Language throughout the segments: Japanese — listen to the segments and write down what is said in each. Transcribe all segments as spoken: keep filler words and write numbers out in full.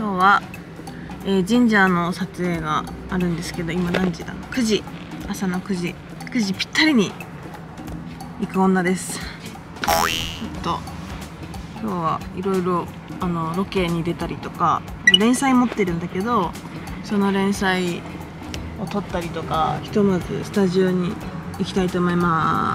今日は、えー、神社の撮影があるんですけど、今何時だ？くじ、朝のくじ、くじぴったりに行く女です。ちょっと今日はいろいろあのロケに出たりとか、連載持ってるんだけど、その連載を撮ったりとか、ひとまずスタジオに行きたいと思います。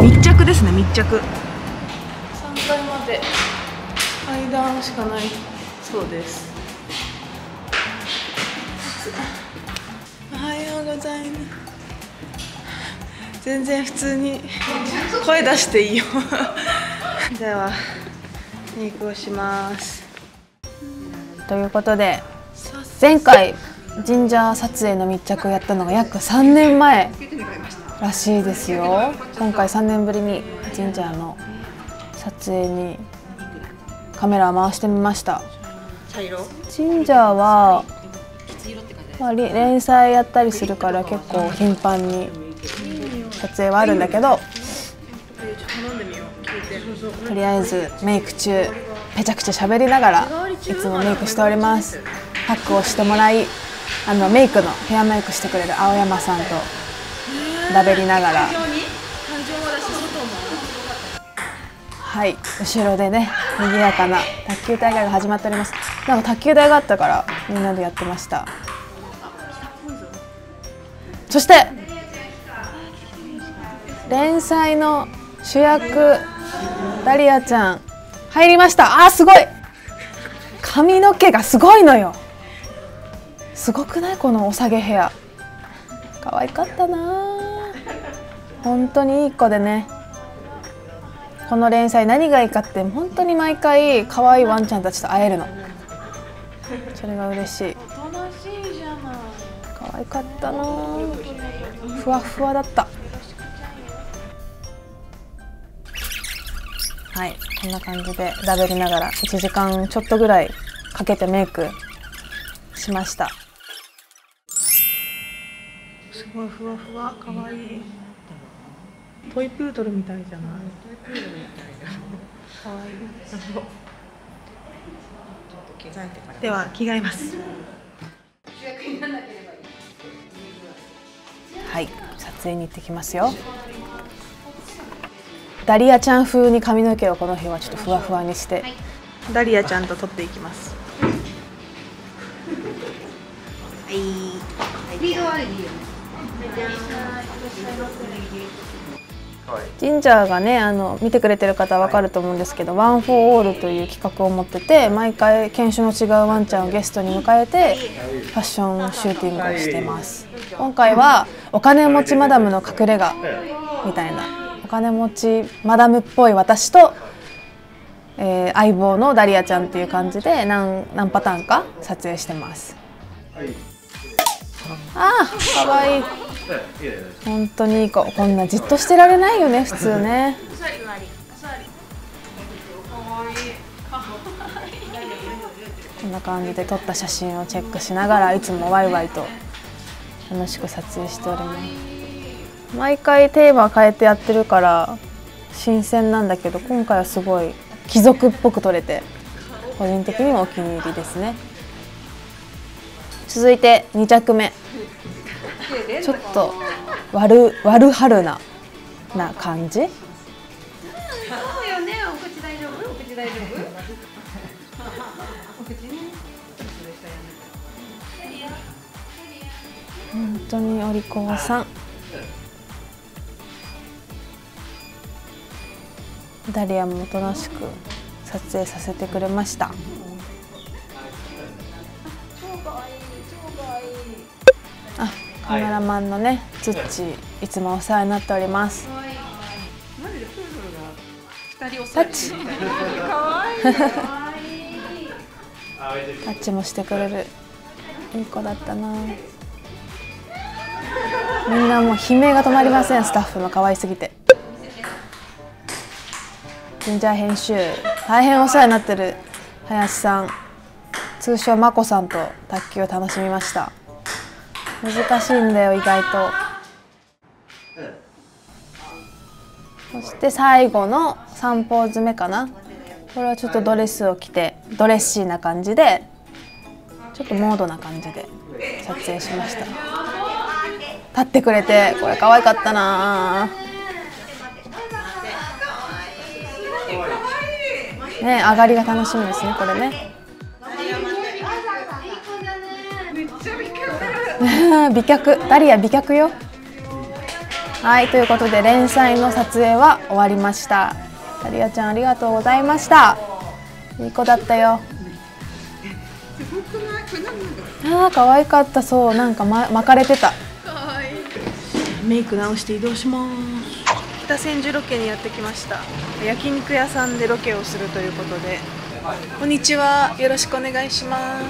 密着ですね、密着。さんがいまで階段しかないそうです。おはようございます。全然普通に声出していいよではメイクをします。ということで、前回神社撮影の密着をやったのが約さんねんまえらしいですよ。今回さんねんぶりに神社の撮影にカメラを回してみました。神社は、まあ、連載やったりするから結構頻繁に撮影はあるんだけど、とりあえずメイク中ぺちゃくちゃ喋りながらいつもメイクしております。パックをしてもらい、あのメイクのヘアメイクしてくれる青山さんとだべりながら、はい、後ろでね賑やかな卓球大会が始まっております。なんか卓球台があったからみんなでやってました。そして連載の主役ダリアちゃん入りました。あーすごい、髪の毛がすごいのよ。すごくない？このおさげヘア、可愛かったな。本当にいい子でね、この連載何がいいかって本当に毎回可愛いワンちゃんたちと会えるの。それが嬉しい。可愛かったな。ふわふわだった。はい、こんな感じでだべりながらいちじかんちょっとぐらいかけてメイクしました。すごいふわふわ、かわいい。トイプードルみたいじゃない？トイプードルみたいな。かわいい。では着替えます。はい、撮影に行ってきますよ。ダリアちゃん風に髪の毛をこの日はちょっとふわふわにして、はい、ダリアちゃんと撮っていきます。はい、神社がね、あの見てくれてる方は分かると思うんですけど、ワン・フォー・オールという企画を持ってて、毎回犬種の違うワンちゃんをゲストに迎えてファッションシューティングをしてます。今回はお金持ちマダムの隠れ家みたいな、お金持ちマダムっぽい私と、えー、相棒のダリアちゃんっていう感じで 何, 何パターンか撮影してます。あー、かわいい。本当にいい子。こんなじっとしてられないよね、普通ね。こんな感じで撮った写真をチェックしながら、いつもワイワイと楽しく撮影しております。毎回テーマ変えてやってるから新鮮なんだけど、今回はすごい貴族っぽく撮れて個人的にもお気に入りですね。続いてに着目、ちょっと悪悪春なな感じ。本当にお利口さん。ダリアもおとなしく撮影させてくれました。あ、カメラマンのね、ツッチー、いつもお世話になっております。タッチタッチもしてくれるいい子だったな。みんなもう悲鳴が止まりません。スタッフの可愛すぎて。ジンジャー編集、大変お世話になってる林さん、通称まこさんと卓球を楽しみました。難しいんだよ、意外と。そして最後のさんポーズ目かな。これはちょっとドレスを着てドレッシーな感じでちょっとモードな感じで撮影しました。立ってくれてこれ可愛かったなね。上がりが楽しみですねこれね。美脚、ダリア美脚よ。はい、ということで連載の撮影は終わりました。ダリアちゃんありがとうございました。いい子だったよ。ああ可愛かった。そうなんか、ま、巻かれてた。メイク直して移動します。北千住ロケにやってきました。焼肉屋さんでロケをするということで。こんにちは、よろしくお願いします。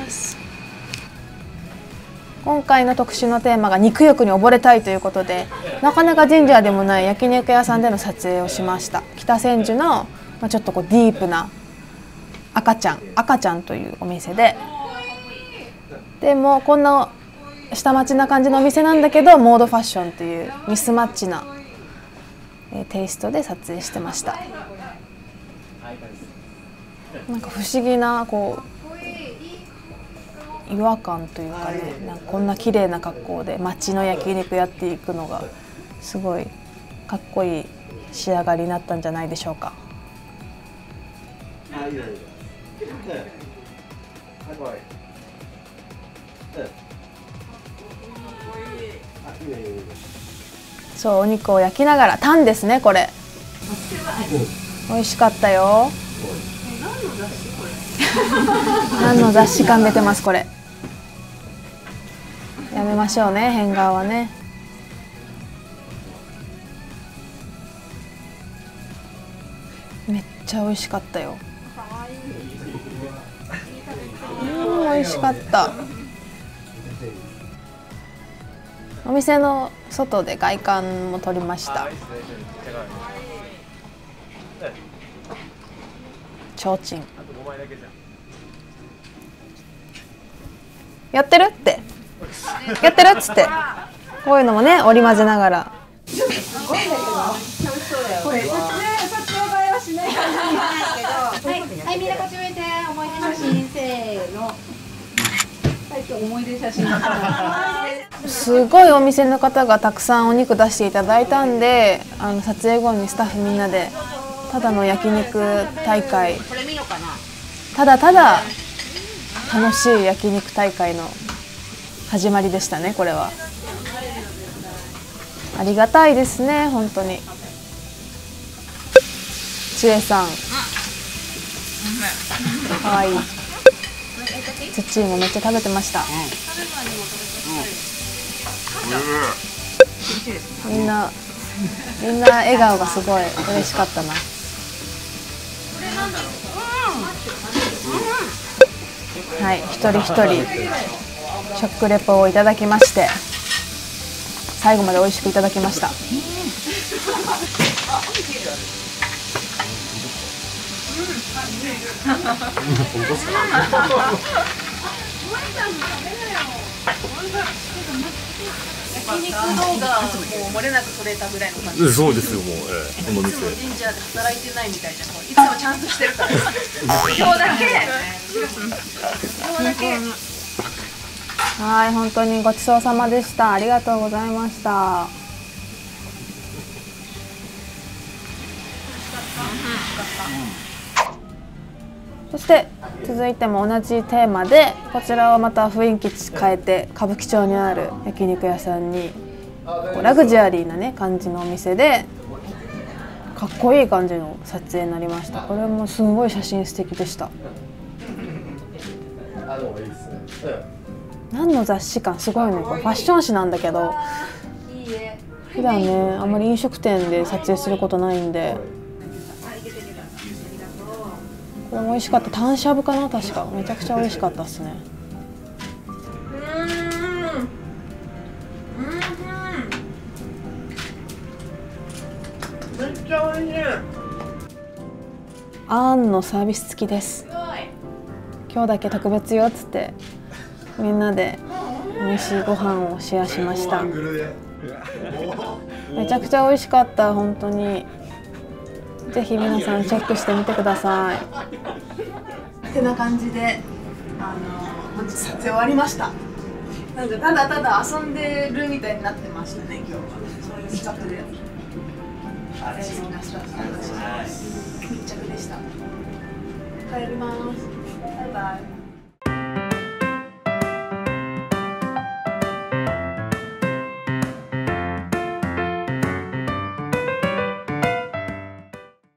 今回の特集のテーマが肉欲に溺れたいということで、なかなか神社でもない焼肉屋さんでの撮影をしました。北千住の、まあ、ちょっとこうディープな赤ちゃん赤ちゃんというお店で、でもこんな下町な感じのお店なんだけどモードファッションというミスマッチなテイストで撮影してました。なんか不思議なこう違和感というかね、なんかこんな綺麗な格好で街の焼肉やっていくのがすごいかっこいい仕上がりになったんじゃないでしょうか。そう、お肉を焼きながらタンですね。これ美味しかったよ。何の雑誌感出てます。これやめましょうね、変顔はね。めっちゃ美味しかったよ。うん、美味しかった。お店の外で外観も撮りました。ちょうちんやってるってやってるっつって、こういうのもね織り交ぜながら。 これ撮影撮影映えはしない感じにはないけど、はい、みんなこっち向いて思い出写真せーの。はい、今日思い出写真。 すごいお店の方がたくさんお肉出していただいたんで、あの撮影後にスタッフみんなでただの焼肉大会、ただただ楽しい焼肉大会の始まりでしたね。これはありがたいですね、本当に。ちえさんかわいい。つっちーもめっちゃ食べてました。みんなみんな笑顔がすごい嬉しかったな。はい、一人一人食レポをいただきまして、最後まで美味しくいただきました。焼肉動画もう漏れなく撮れたぐらいの感じ。 そうですよ、もう、ええ、この店。 神社で働いてないみたいじゃん。いつもちゃんとしてるから。今日だけ。今日だけ。はい、本当にごちそうさまでした。ありがとうございました。そして続いても同じテーマで、こちらはまた雰囲気変えて歌舞伎町にある焼肉屋さんにラグジュアリーなね感じのお店でかっこいい感じの撮影になりました。これもすごい写真素敵でした。何の雑誌感すごいね。これファッション誌なんだけど、普段ねあんまり飲食店で撮影することないんで、これも美味しかった。タンしゃぶかな、確か。めちゃくちゃ美味しかったですね。 めっちゃ美味しい。 あんのサービス付きです。今日だけ特別よっつってみんなで美味しいご飯をシェアしました。めちゃくちゃ美味しかった。本当にぜひ皆さんチェックしてみてください。ってな感じで、あの本日撮影終わりました。なんかただただ遊んでるみたいになってましたね、今日は。そういう企画で。あれ、そうなした。密着でした。帰ります。バイバイ。